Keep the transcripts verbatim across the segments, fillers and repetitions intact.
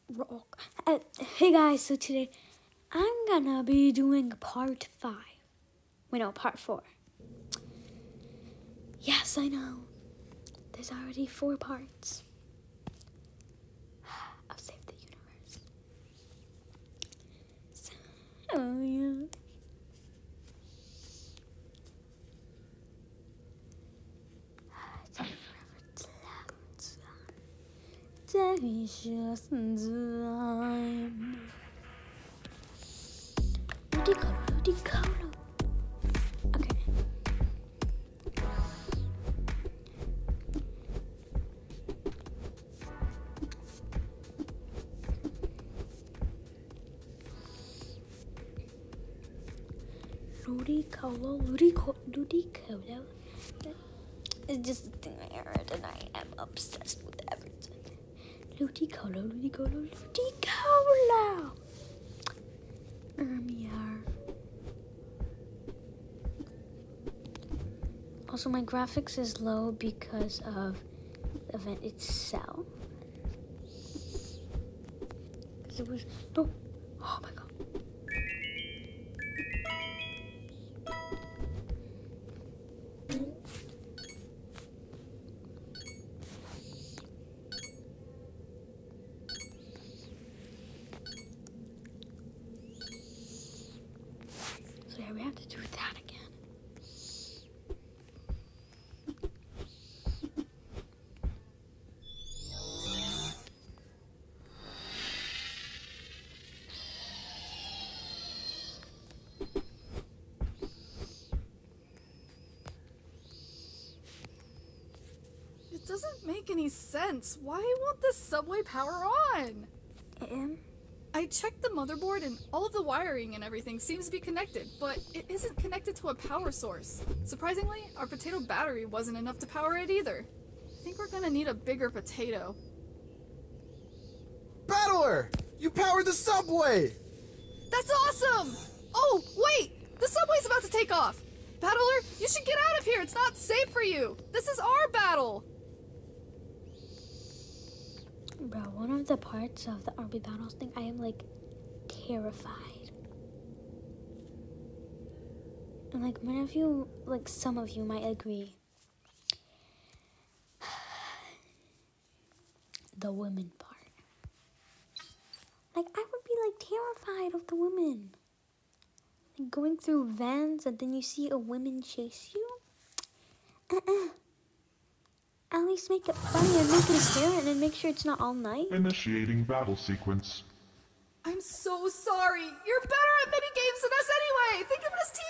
rock. Uh, hey guys, so today I'm gonna be doing part five. Wait, no, part four. Yes, I know. There's already four parts. I'll save the universe. So, oh yeah. Delicious time. Ludicolo, Ludicolo. Okay. Ludicolo, Ludicolo, Ludicolo. It's just a thing I heard and I am obsessed with everything. Ludicolo, Ludicolo, Ludicolo. Ermiar. Also, my graphics is low because of the event itself. Because it was no. Oh my god. So yeah, we have to do that again. It doesn't make any sense. Why won't the subway power on? Um, I checked the motherboard and all of the wiring and everything seems to be connected, but it isn't connected to a power source. Surprisingly, our potato battery wasn't enough to power it either. I think we're gonna need a bigger potato. Battler! You powered the subway! That's awesome! Oh, wait! The subway's about to take off! Battler, you should get out of here! It's not safe for you! This is our battle! Bro, one of the parts of the R B battles thing, I am like terrified. And like many of you, like some of you might agree. The women part. Like I would be like terrified of the women. Like going through vans and then you see a woman chase you. Uh-uh. At least make it funny and make it scary and make sure it's not all night. Initiating battle sequence. I'm so sorry. You're better at minigames than us anyway. Think of it as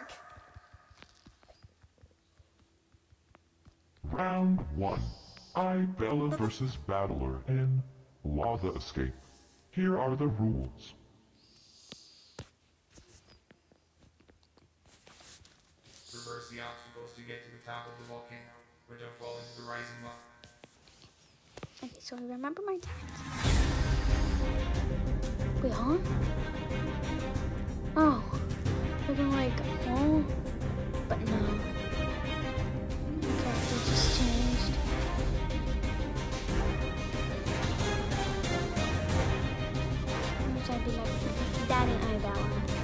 teamwork. Round one. I, Bella versus Battler in Lava Escape. Here are the rules. Reverse the obstacles to get to the top of the volcano, but don't fall into the rising lava. Okay, so I remember my turns. Wait, huh? Oh. We're gonna like, oh. But no. Okay, it just changed. I'd be like, Daddy Eyebrow.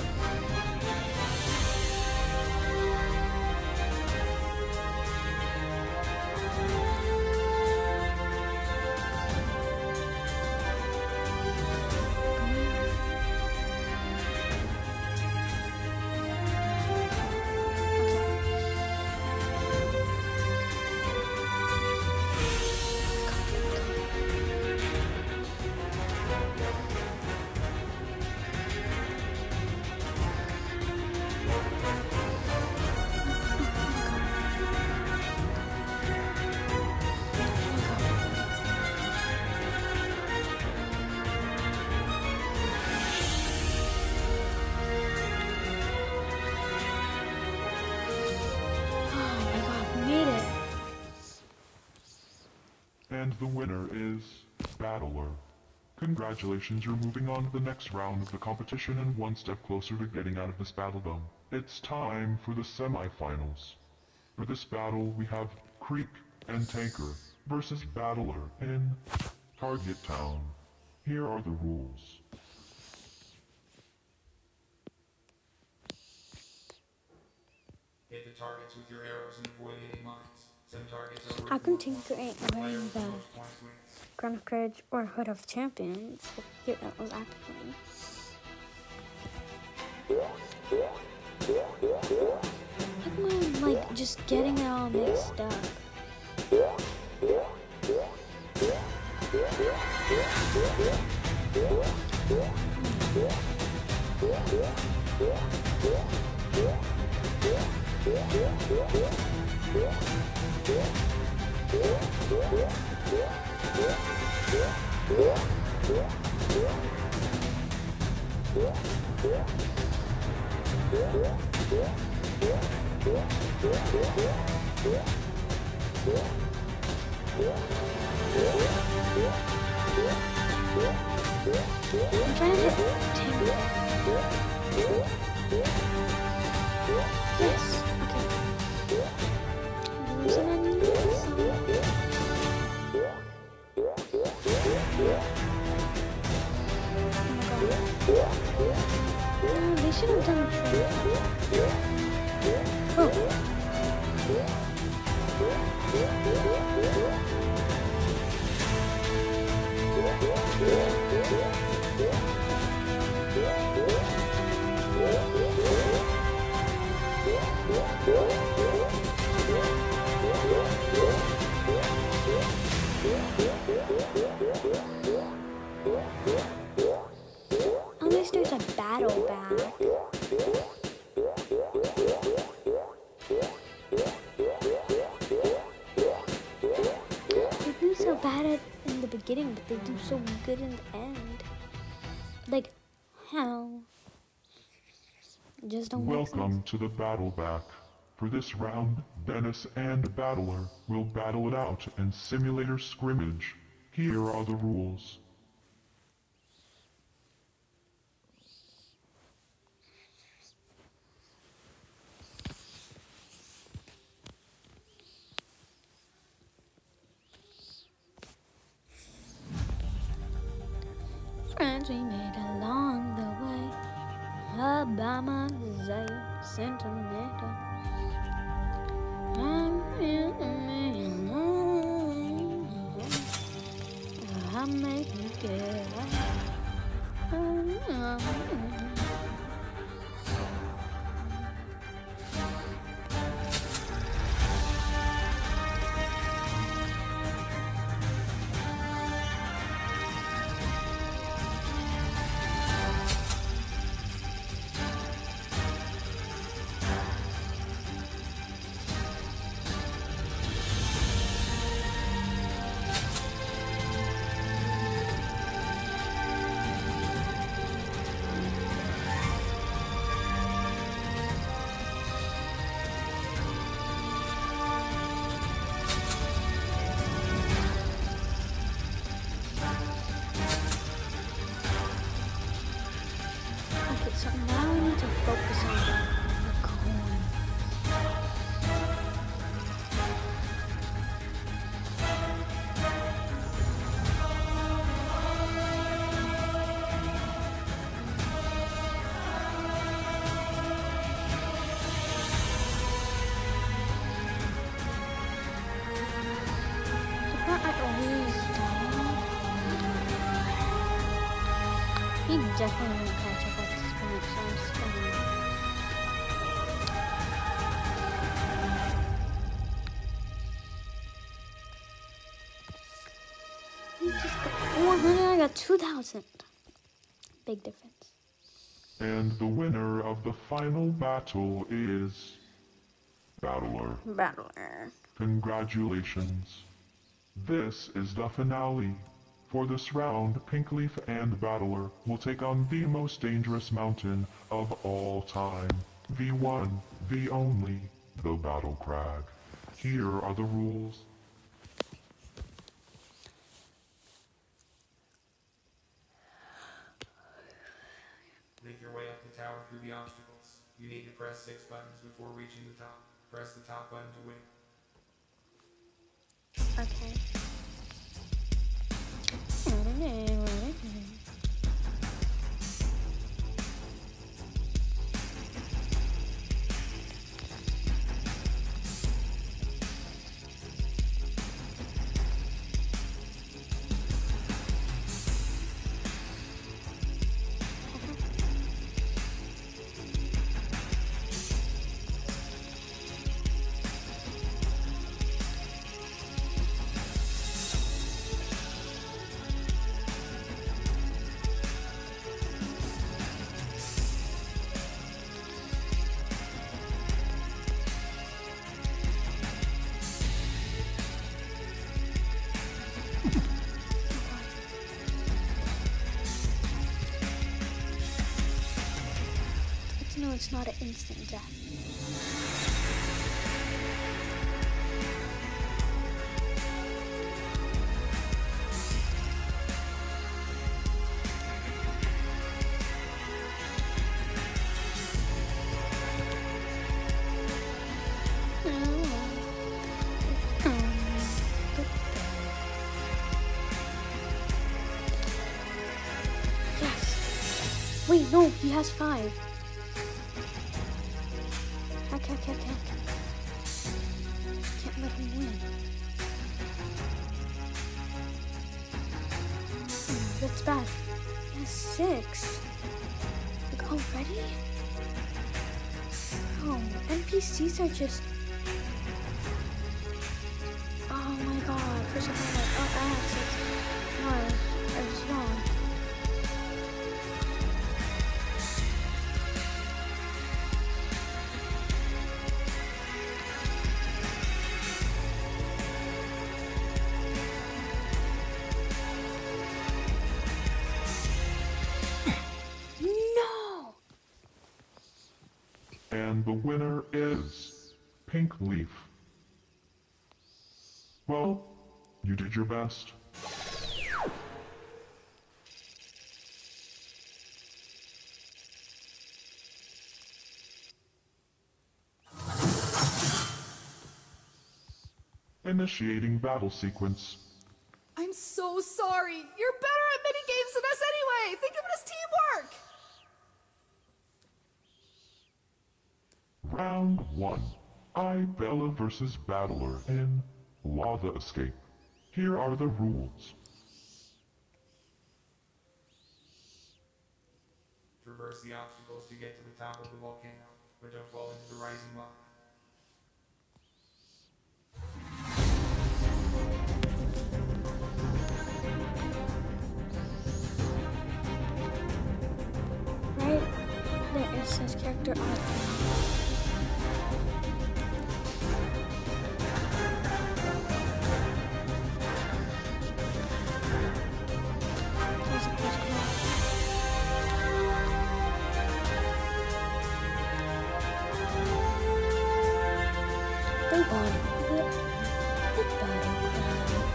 And the winner is Battler. Congratulations, you're moving on to the next round of the competition and one step closer to getting out of this battledom. It's time for the semi-finals. For this battle, we have Creek and Tanker versus Battler in Target Town. Here are the rules. Hit the targets with your arrows and avoid hitting mines. Some targets are How worth come more Tinker points. ain't The player wearing with the the most points wins. Crown of Courage or Hood of Champions? Here, that was acting. How come I'm like just getting it all mixed up? I'm trying to hit Tinker. Yes, okay. Losing on you, no, they should have done trade. Oh. At least there's a battle back. They do so bad at, in the beginning, but they do so good in the end. Like, how? Just don't make sense. Welcome to the battle back. For this round, Dennis and Battler will battle it out in simulator scrimmage. Here are the rules. Friends we made along the way, Obama, Zay, sentimental. I make you get Okay, so now we need to focus on the coin. The part I always die. He definitely won't catch up at this point, so I'm just gonna... He just got four hundred, I got two thousand. Big difference. And the winner of the final battle is... Battler. Battler. Congratulations. This is the finale. For this round, Pinkleaf and Battler will take on the most dangerous mountain of all time. The one, the only, the Battle Crag. Here are the rules. Make your way up the tower through the obstacles. You need to press six buttons before reaching the top. Press the top button to win. Okay. know it's not an instant death. Wait, no, he has five. Hack, hack, hack, hack. Can't let him win. Hmm, that's bad. He has six. Like, already? Oh, N P Cs are just... Oh my god, first of all, like, oh, I have six. No, I was, I was wrong. And the winner is Pink Leaf. Well, you did your best. Initiating battle sequence. I'm so sorry. You're better at minigames than us anyway. Think of it as teamwork. Round one. I, Bella versus Battler in Lava Escape. Here are the rules. Traverse the obstacles to get to the top of the volcano, but don't fall into the rising lava. Right there it says character icon. They won. The, the battle cry.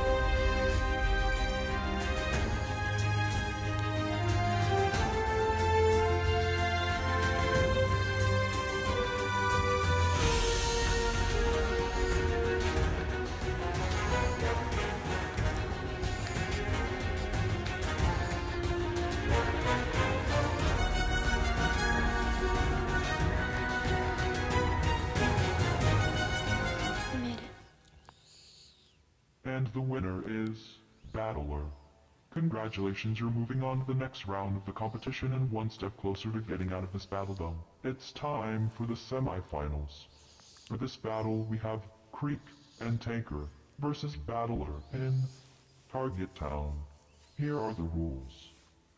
And the winner is Battler. Congratulations, you're moving on to the next round of the competition and one step closer to getting out of this battle dome. It's time for the semifinals. For this battle, we have Creek and Tanker versus Battler in Target Town. Here are the rules.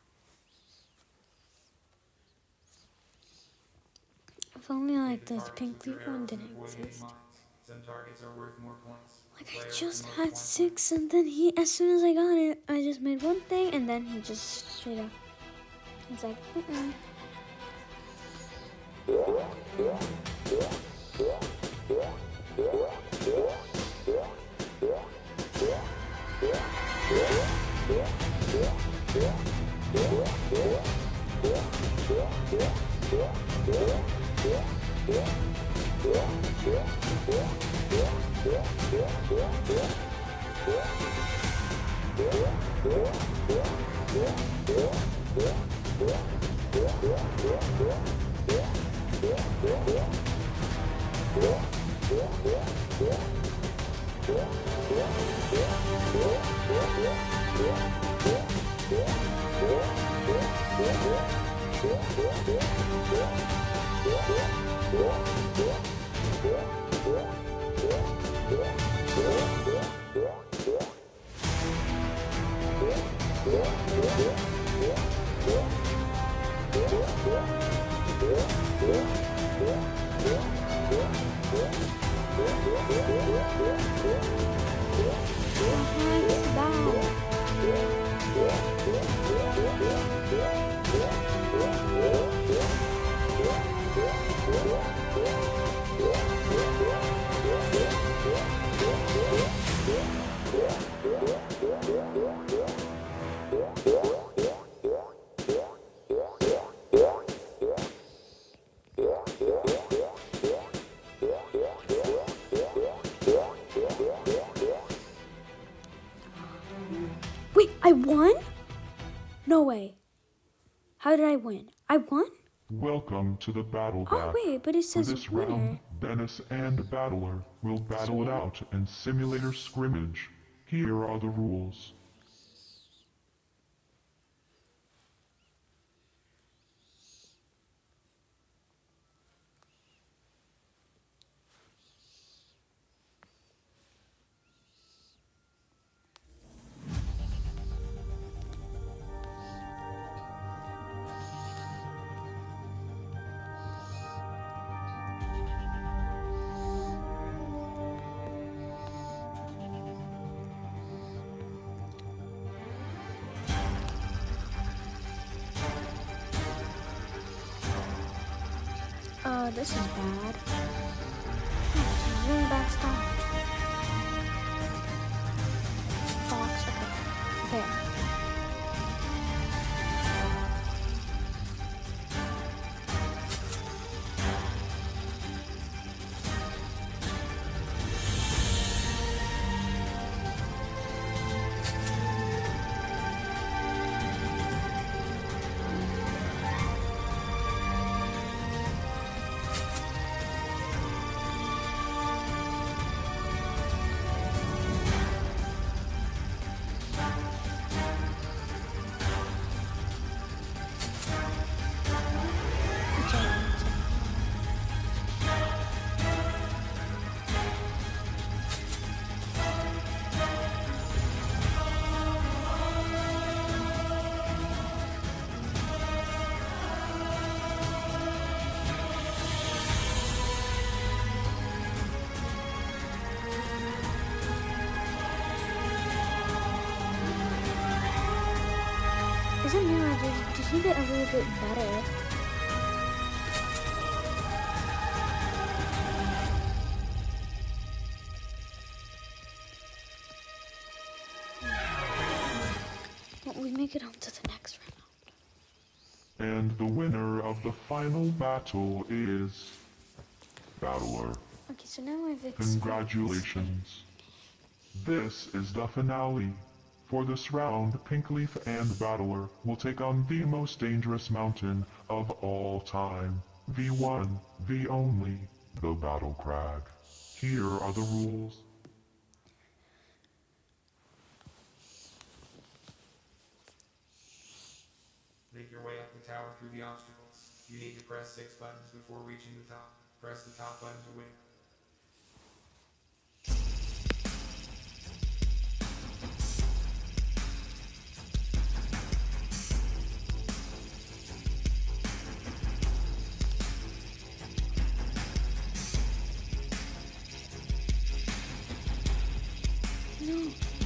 If only like this pink leaf one didn't exist. Some targets are worth more points. Like I just had six and then he, as soon as I got it, I just made one thing and then he just straight up. It's like, mm-mm. Yeah. No way. How did I win? I won? Welcome to the battle Oh, back. wait, but it For says this winner. round, Dennis and Battler will battle it Sweet. out in simulator scrimmage. Here are the rules. Uh, this is bad. Oh, really bad stuff. Fox, okay. There. Isn't Mira, did, did he get a little bit better? Well, we make it on to the next round. And the winner of the final battle is Battler. Okay, so now I've explained. Congratulations. This is the finale. For this round, Pinkleaf and Battler will take on the most dangerous mountain of all time. The one, the only, the Battle Crag. Here are the rules. Make your way up the tower through the obstacles. You need to press six buttons before reaching the top. Press the top button to win. No.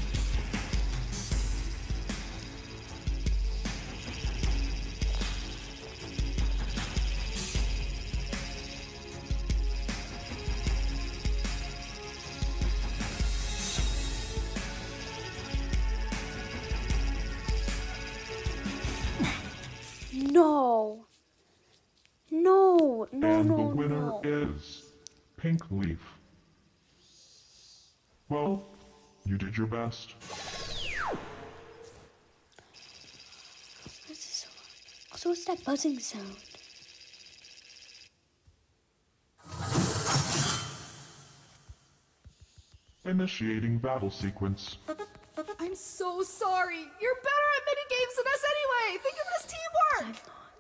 No. No. No, and no, the winner no. is Pinkleaf. Well, you did your best. What is this? Also, what's that buzzing sound? Initiating battle sequence. I'm so sorry. You're better at mini games than us anyway. Think of it as teamwork.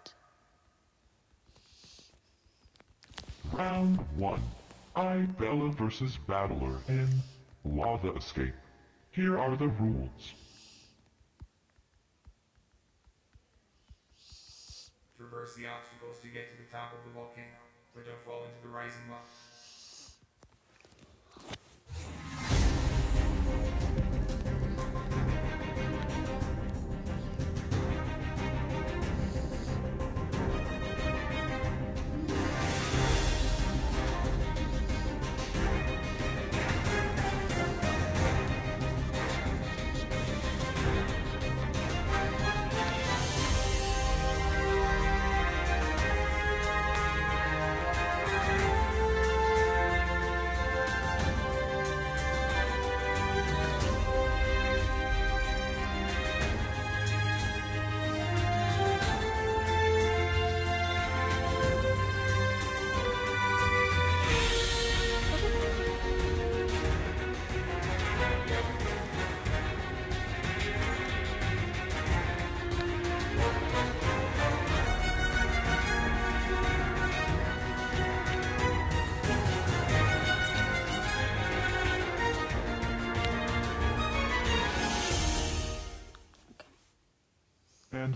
I'm not. Round one. I, Bella versus Battler in Lava Escape. Here are the rules. Traverse the obstacles to get to the top of the volcano, but don't fall into the rising lava.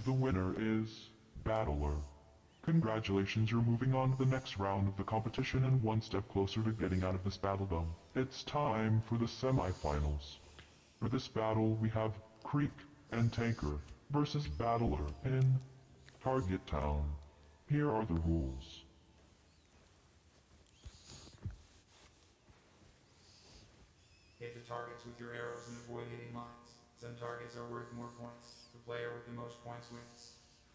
the winner is Battler. Congratulations, you're moving on to the next round of the competition and one step closer to getting out of this battle dome. It's time for the semifinals. For this battle, we have Creek and Tanker versus Battler in Target Town. Here are the rules. Hit the targets with your arrows and avoid hitting mines. Some targets are worth more points. The player with the most points wins.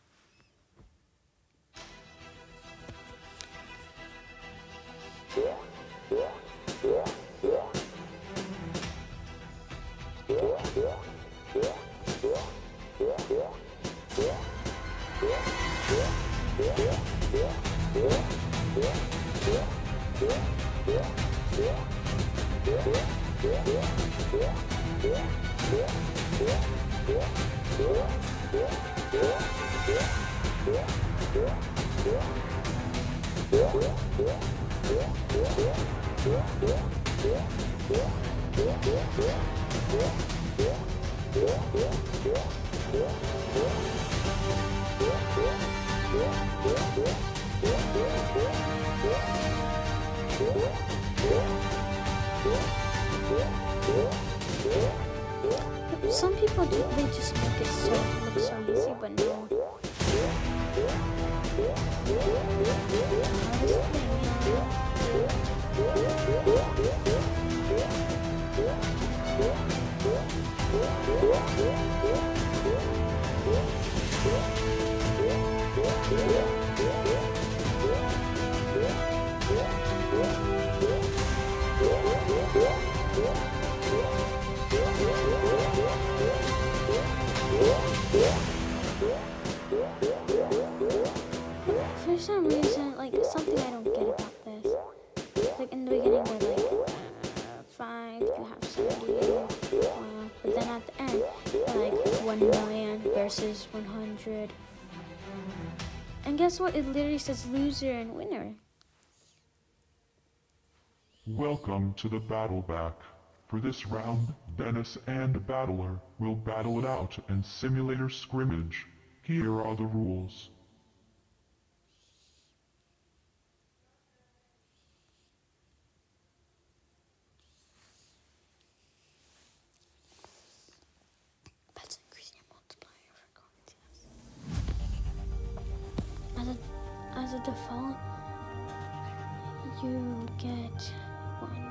Some people do, they just make it so look so easy, but no. Hardest For some reason, like, something I don't get about this, like, in the beginning we're like, uh, five, you have seventy, uh, but then at the end, we're like, one million versus one hundred. And guess what? It literally says loser and winner. Welcome to the battle back. For this round, Dennis and Battler will battle it out in simulator scrimmage. Here are the rules. Let's increase your multiplier for coins. As a, as a default, you get one.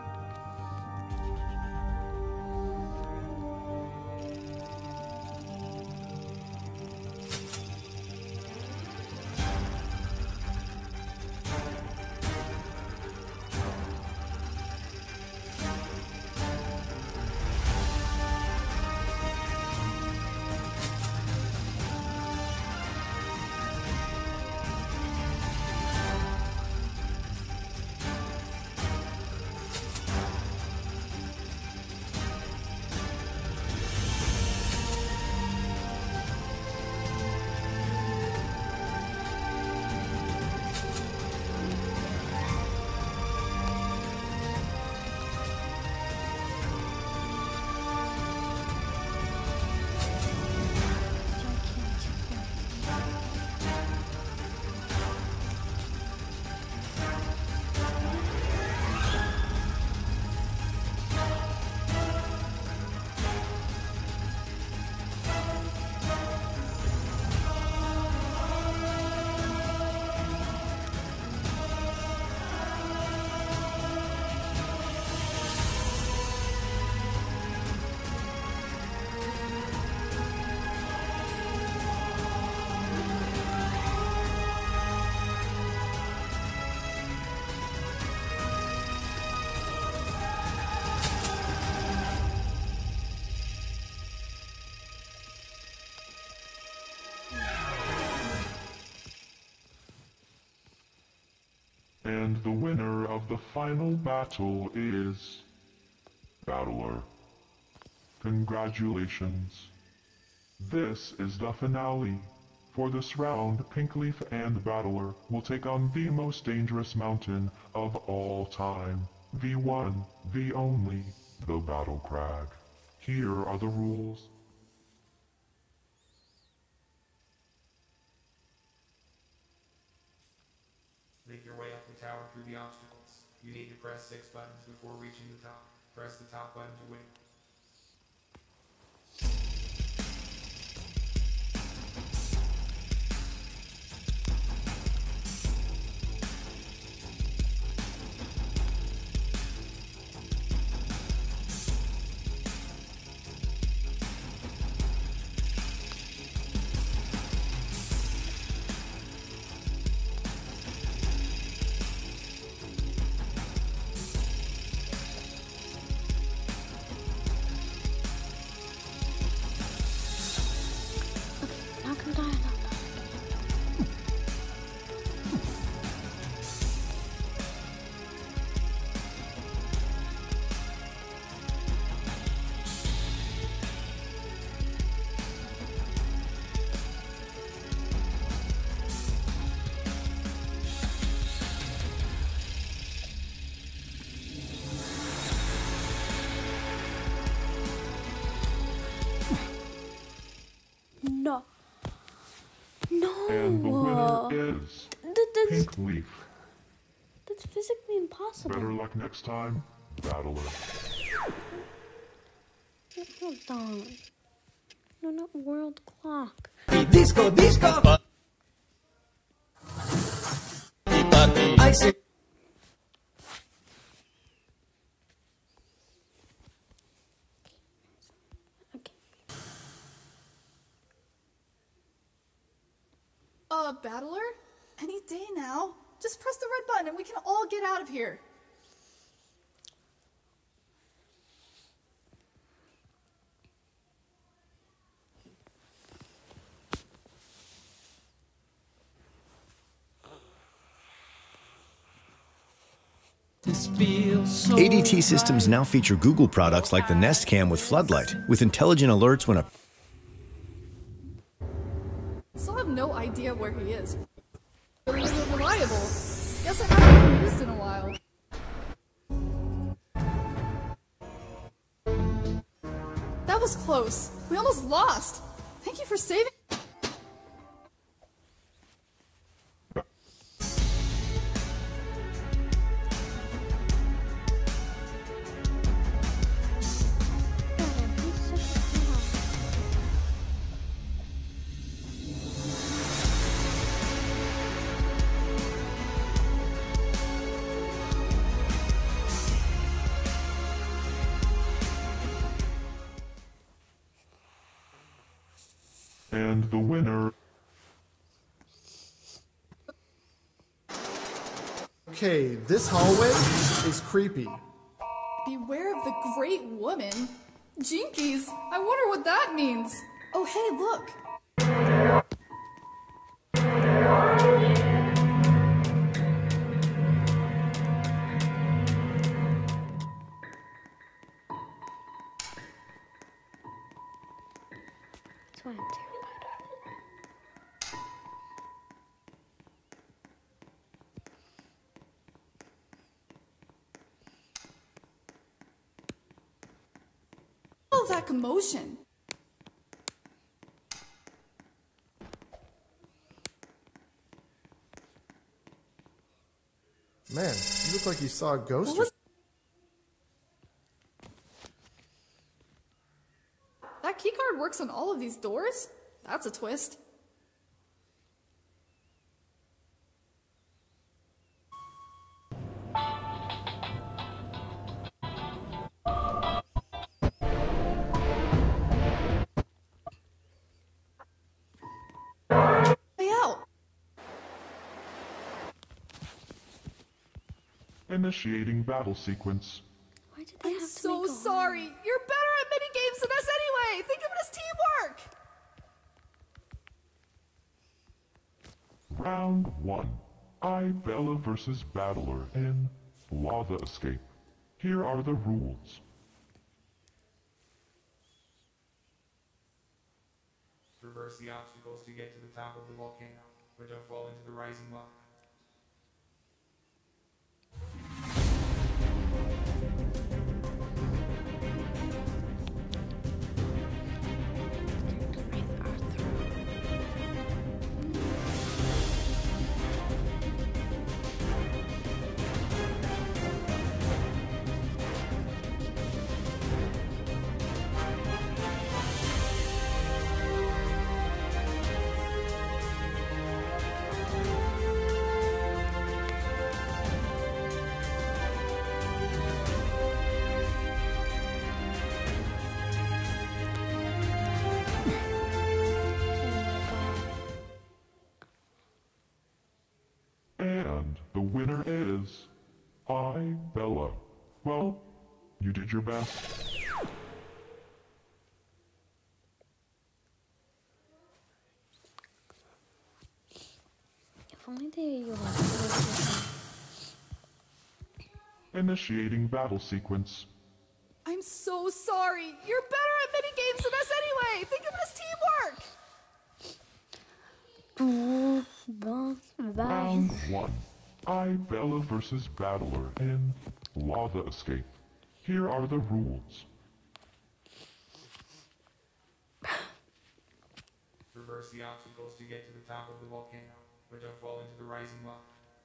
And the winner of the final battle is Battler. Congratulations. This is the finale. For this round, Pinkleaf and Battler will take on the most dangerous mountain of all time. The one, the only, the Battle Crag. Here are the rules. You need to press six buttons before reaching the top. Press the top button to win. Not gonna die, not die. No. No. And the winner is That, that's, Pink Leaf. that's physically impossible. Better luck next time, Battler. Hold on. No, not world clock. Disco, disco. I say. Okay. Uh, Battler? Any day now. Just press the red button and we can all get out of here. This feels so A D T systems now feature Google products like the Nest Cam with Floodlight, with intelligent alerts when a Still have no idea where he is. But he's reliable. Guess I haven't been used in a while. That was close. We almost lost. Thank you for saving. And the winner. Okay, this hallway is creepy. Beware of the great woman. Jinkies, I wonder what that means. Oh, hey, look. That's why I'm terrified of it. All that commotion. Man, you look like you saw a ghost. What Or was that keycard works on all of these doors? That's a twist. Way out. Initiating battle sequence. Why did they I'm have to so make a sorry. You're better at mini games than us anyway. Think of it as teamwork. Round one. I, Bella versus Battler in Lava Escape. Here are the rules. Traverse the obstacles to get to the top of the volcano, but don't fall into the rising lava. And the winner is... I, Bella. Well, you did your best. If only they were Initiating battle sequence. I'm so sorry. You're better at mini games than us anyway. Think of it as teamwork. Round one. I, Bella versus Battler in Lava Escape. Here are the rules. Reverse the obstacles to get to the top of the volcano, but don't fall into the rising lava.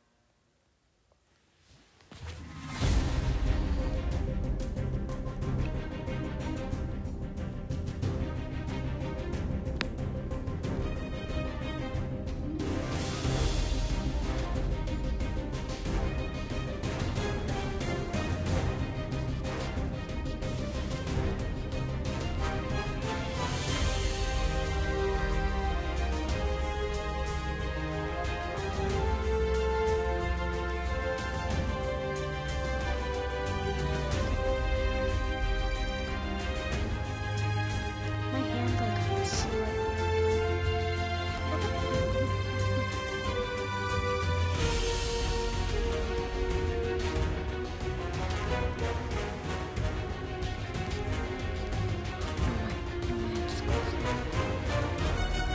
my hand like slipped. No, my hand just goes.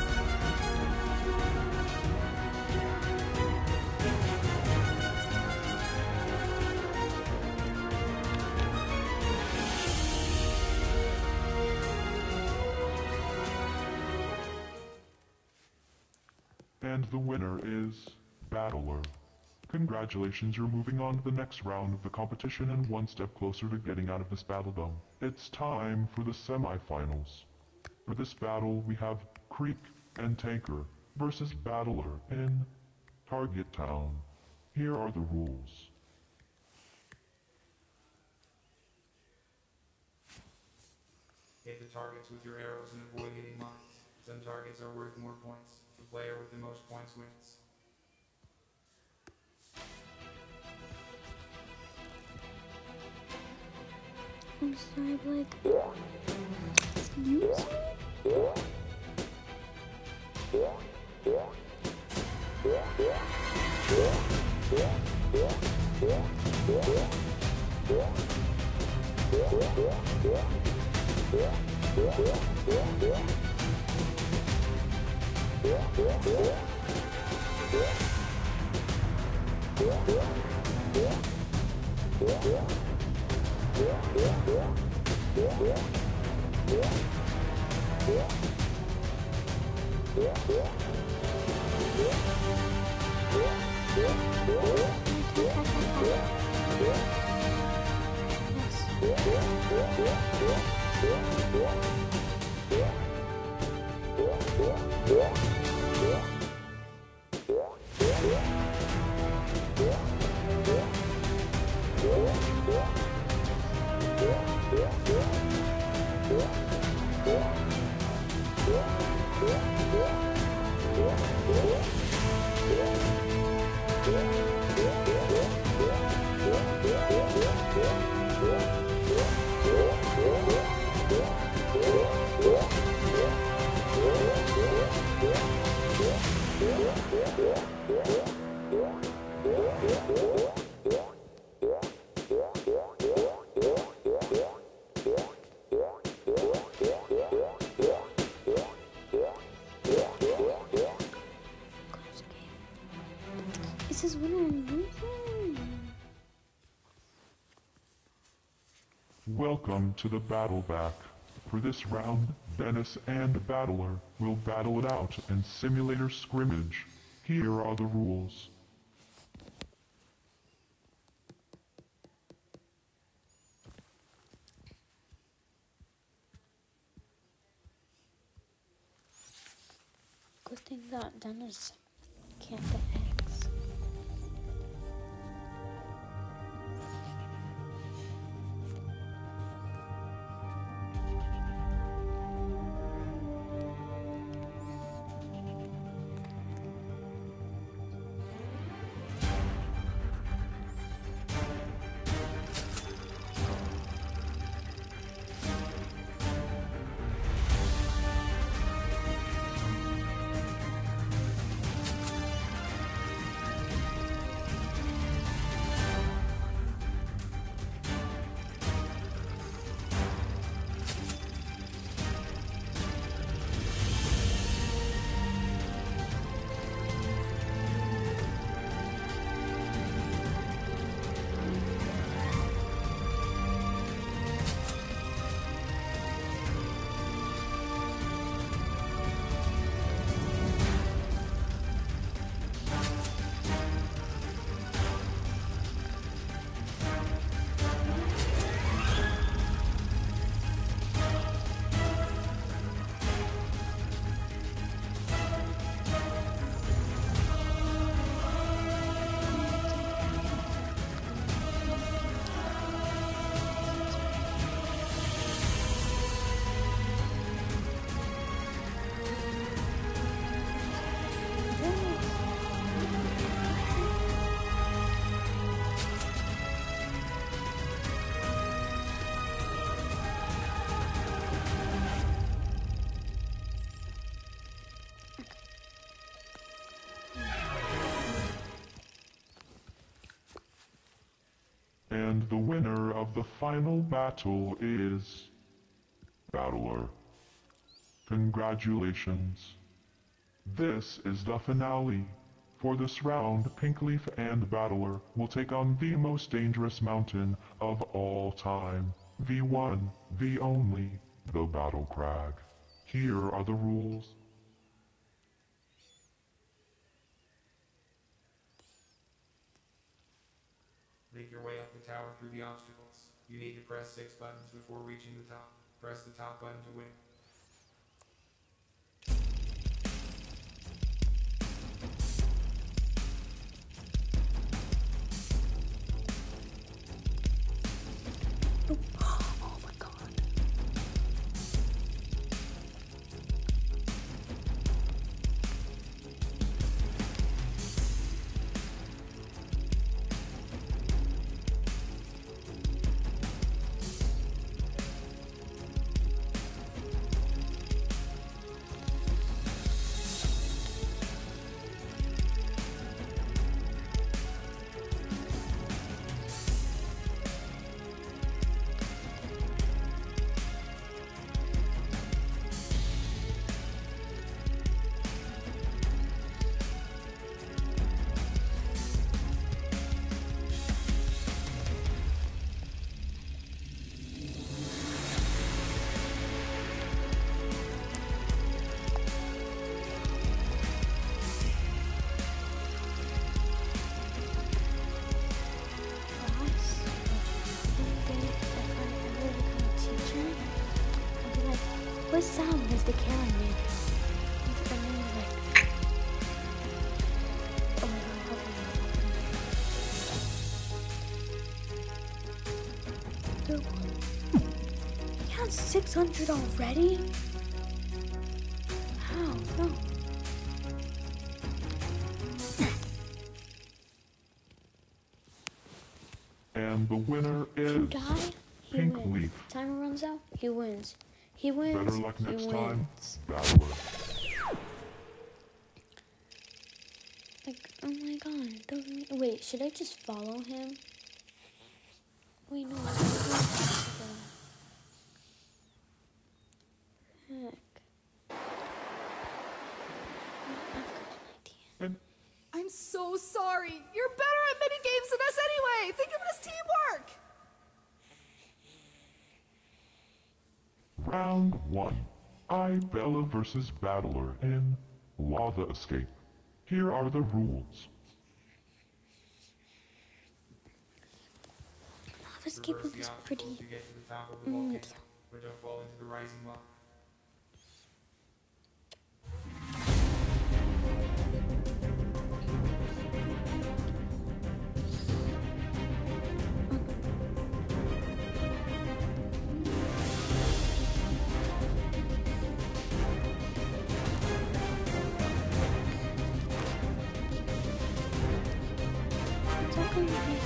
And the winner is Battler. Congratulations, you're moving on to the next round of the competition and one step closer to getting out of this battle dome. It's time for the semifinals. For this battle, we have Creek and Tanker versus Battler in Target Town. Here are the rules. Hit the targets with your arrows and avoid hitting mines. Some targets are worth more points. The player with the most points wins. I'm sorry, like, excuse me? This is winner and loser. Welcome to the battle back. For this round, Dennis and Battler will battle it out in simulator scrimmage. Here are the rules. Good thing that Dennis can't get eggs. And the winner of the final battle is... Battler. Congratulations. This is the finale. For this round, Pinkleaf and Battler will take on the most dangerous mountain of all time. The one, the only, the Battle Crag. Here are the rules. Make your way up the tower through the obstacles. You need to press six buttons before reaching the top. Press the top button to win. Oh my god. What sound does the Karen make? And then like, oh no, he has six hundred already? How? No. And the winner If you is... die, he Pink wins. Leaf. Timer runs out, he wins. He wins. Better luck he next wins. time, Battler. Like, oh my god, doesn't... Wait, should I just follow him? Wait, no. I don't Heck. I've got an idea. And I'm so sorry. You're better at mini games than us anyway. Think of it as teamwork. round one. I, Bella versus Battler in Lava Escape. Here are the rules. Lava Escape Reverse the was obstacles pretty... to get to the top of the Mm, volcano, yeah. but don't fall into the rising lava. It's all gonna be fine.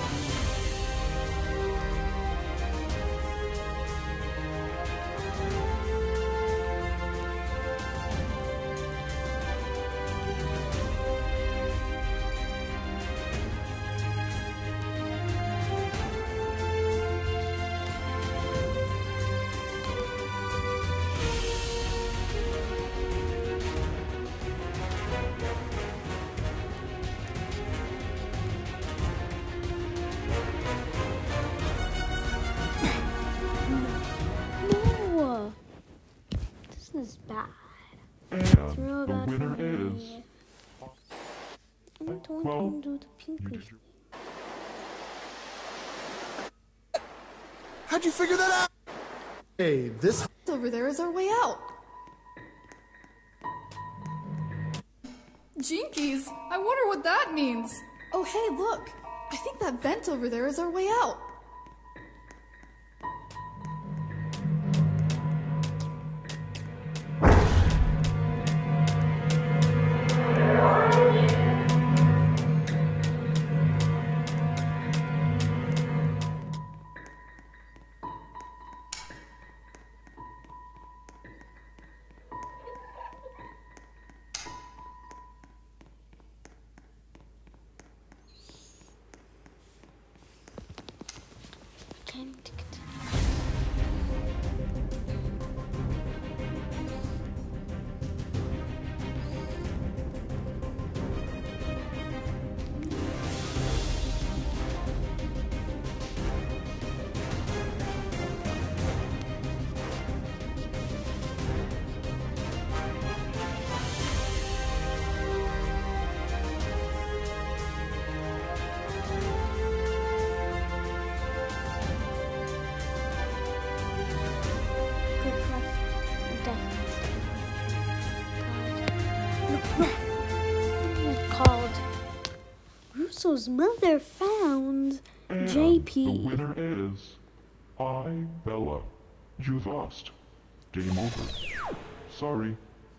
No! This is bad. And It's real the bad for winner me. is... I don't want Well, to do the pink You with did your... How'd you figure that out? Hey, this Over there is our way out. Jinkies! I wonder what that means. Oh, hey, look. I think that vent over there is our way out. time to continue. Called Russo's mother found And J P. the winner is I, Bella. You lost. Game over. Sorry.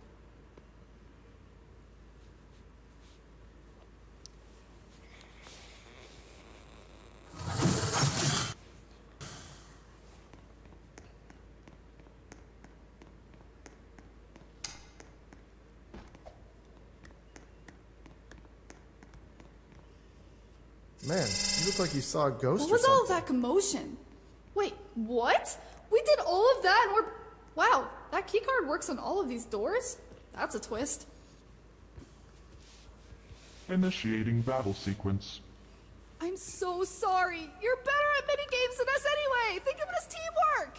Man, you look like you saw a ghost What or was all of something. that commotion? Wait, what? We did all of that and we're... Wow, that keycard works on all of these doors? That's a twist. Initiating battle sequence. I'm so sorry. You're better at minigames than us anyway. Think of it as teamwork.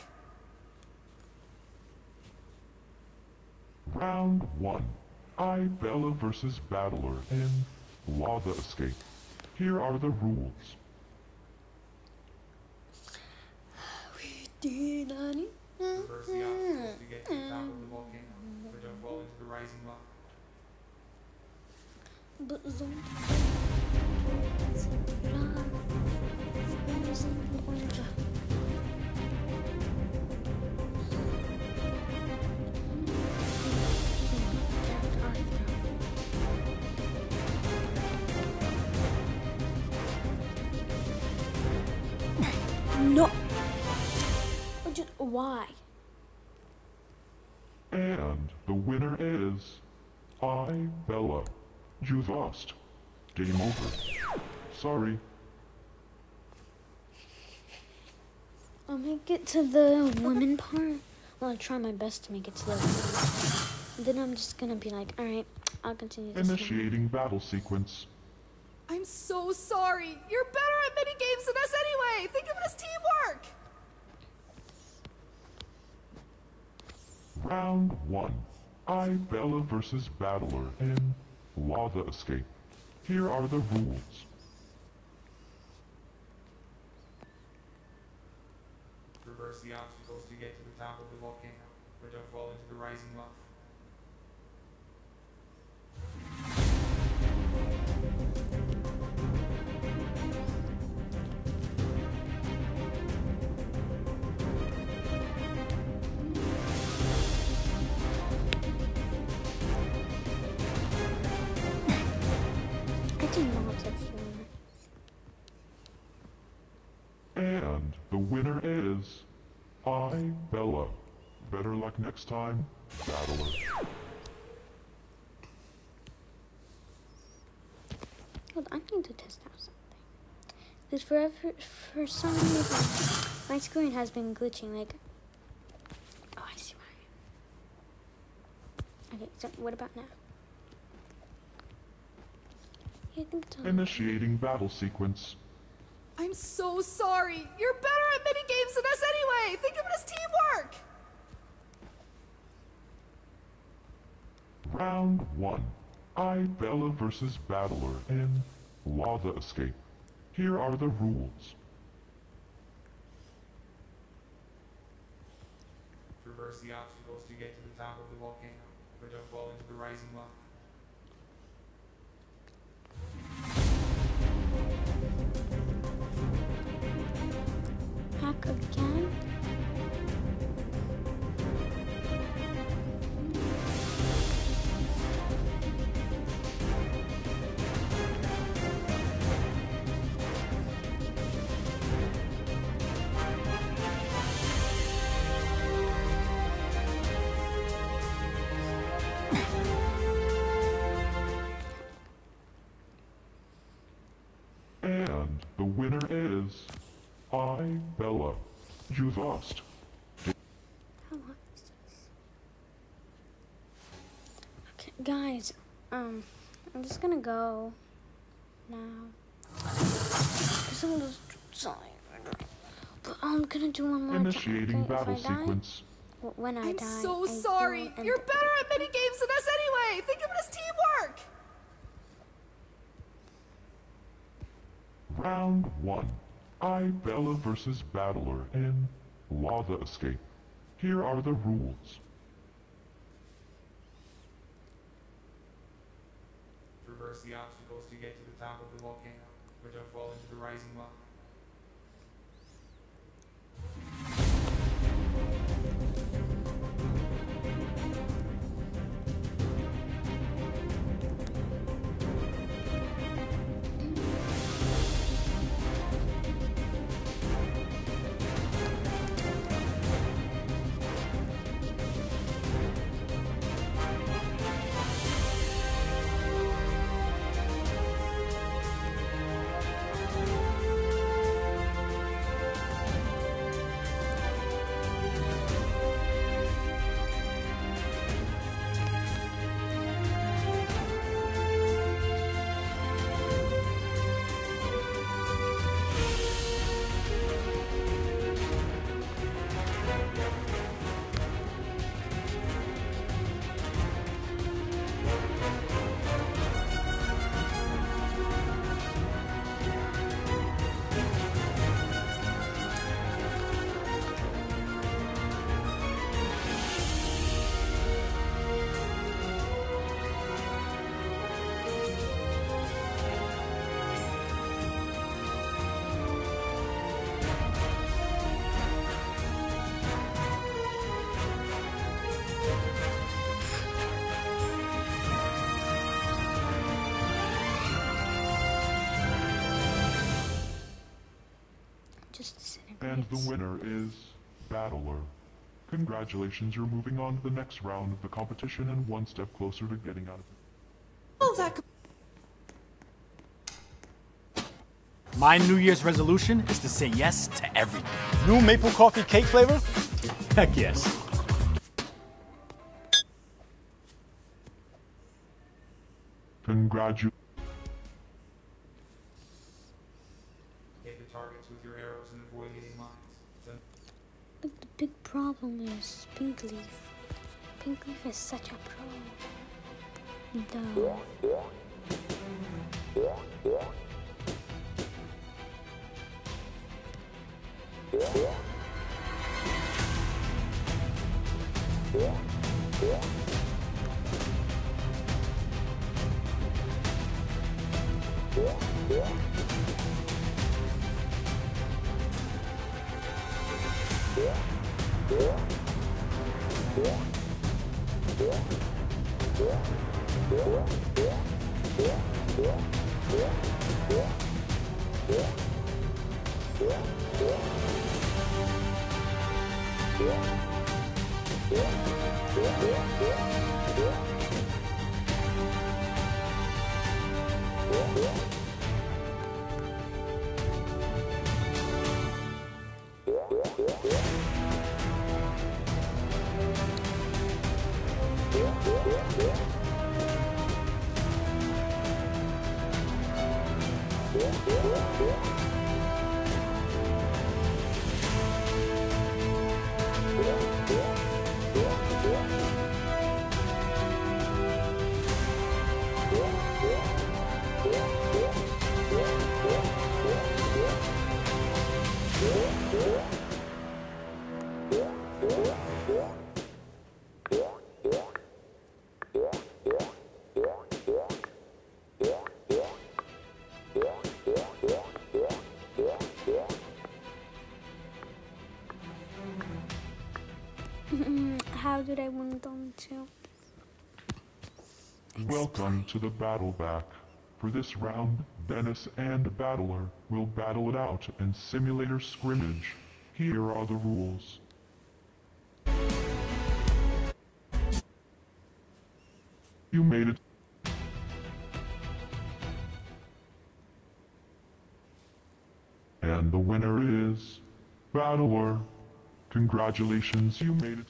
Round one. I, Bella versus Battler in Lava Escape. Here are the rules. We did not eat. Reverse the obstacles to get to the top of the volcano, but don't fall into the rising lava. But zombie. No. Or just why? And the winner is I, Bella. You lost. Game over. Sorry. I'll make it to the women part. Well, I'll try my best to make it to the women. Then I'm just gonna be like, alright, I'll continue this one. Initiating battle sequence. I'm so sorry. You're better at minigames than us anyway. Think of it as teamwork. Round one. I, Bella versus Battler in Lava Escape. Here are the rules. Reverse the obstacles to get to the top of the volcano, but don't fall into the rising lava. I didn't know what to do. And the winner is I, Bella. Better luck next time, Battler. Hold on, I need to test out something. Because forever, for some reason, my screen has been glitching. Like, oh, I see why. Okay, so what about now? Yeah, I think it's on. Initiating battle sequence. I'm so sorry. You're better at minigames than us anyway. Think of it as teamwork. Round one. I, Bella versus Battler in Lava Escape. Here are the rules. Reverse the obstacles to get to the top of the volcano, but don't fall into the rising lava. Hack again. And the winner is I, Bella. You lost. How long is this? Okay, guys, um, I'm just gonna go now. Cause I'm just tired. But I'm gonna do one more Initiating time. Okay? battle If I die, sequence. w- when I I'm die, so I sorry. will end You're the better at mini games than us anyway. Think of it as teamwork. Round one. I, Bella versus Battler in Lava Escape. Here are the rules. Traverse the obstacles to get to the top of the volcano, but don't fall into the rising lava. just And the disintegrates. winner is Battler. Congratulations, you're moving on to the next round of the competition and one step closer to getting out of it. Oh, that. My New Year's resolution is to say yes to everything. New maple coffee cake flavor? Heck yes. Congratulations. Hit the targets with your arrows and avoid hitting mines. Then But the big problem is Pink Leaf. Pink Leaf is such a pro. Duh. How did I win them too? Welcome to the battle back. For this round, Dennis and Battler will battle it out in simulator scrimmage. Here are the rules. You made it. And the winner is Battler. Congratulations, you made it.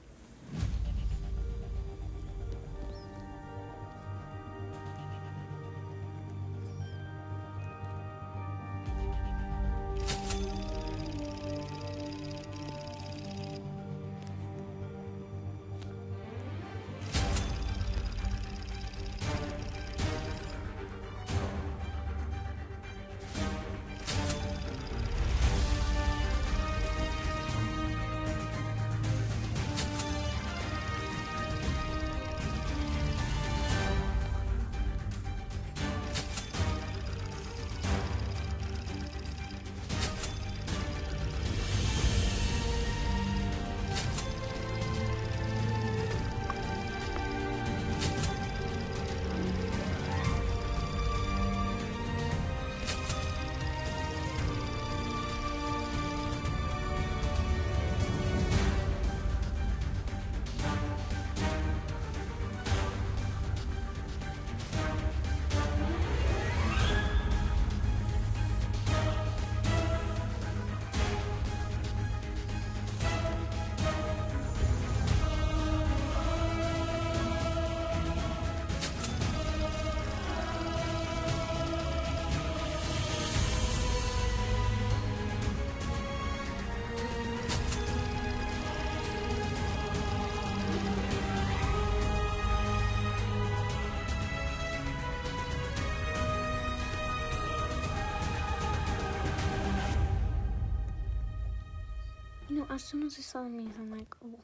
You know, as soon as I saw me, I'm like, oh.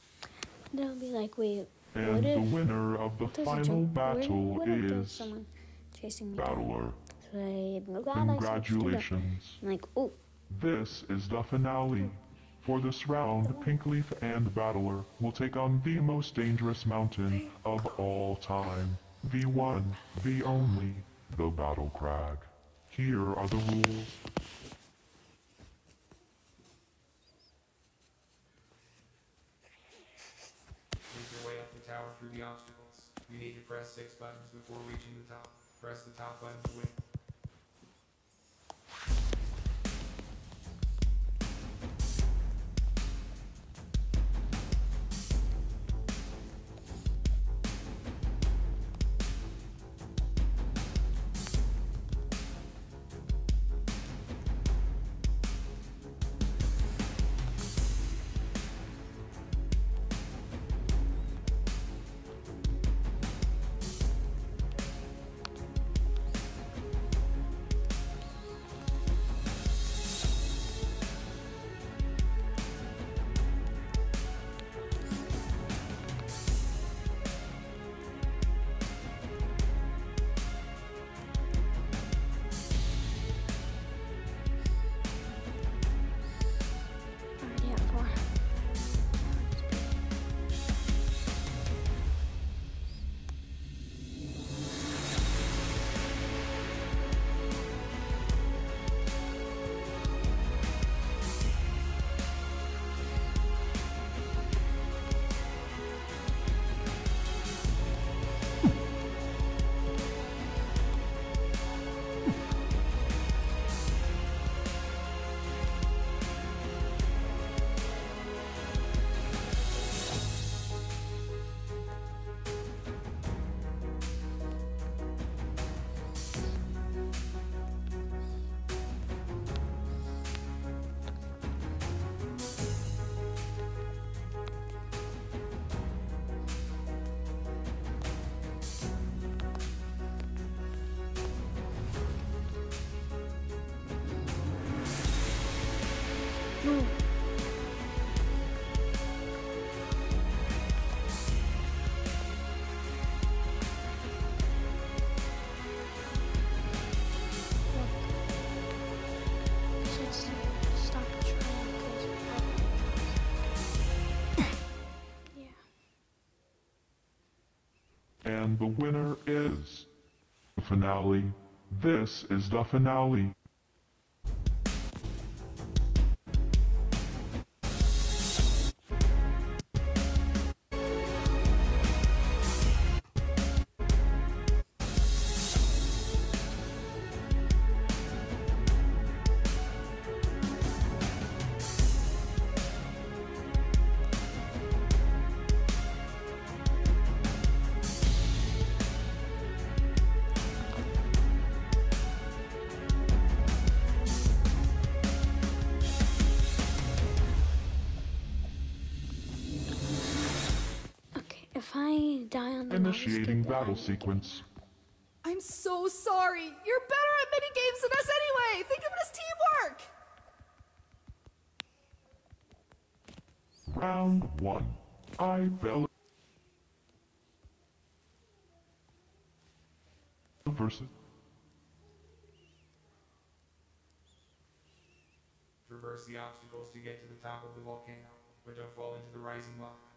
They'll be like, wait, And what the if winner of the there's a final jump? battle what if there's is someone chasing me down? Battler. So I, oh God, I switched it up. Congratulations. I'm like, oh. This is the finale. For this round, Pinkleaf and Battler will take on the most dangerous mountain of all time. The one, the only, the Battle Crag. Here are the rules. Make your way up the tower through the obstacles. You need to press six buttons before reaching the top. Press the top button to win. Already at four. No. Should stop trying because yeah. And the winner is the finale. This is the finale. Initiating battle sequence. I'm so sorry. You're better at mini games than us anyway. Think of it as teamwork. Round one. I, Bella versus Traverse the obstacles to get to the top of the volcano, but don't fall into the rising lava.